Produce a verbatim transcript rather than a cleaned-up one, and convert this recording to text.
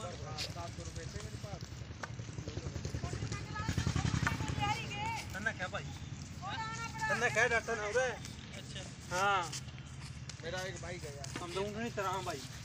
सात सौ रुपये थे मेरे पास। तन्ना क्या भाई? तन्ना क्या डॉक्टर हो रहे? अच्छा हाँ, मेरा एक भाई गया। हम दोनों नहीं तरह भाई।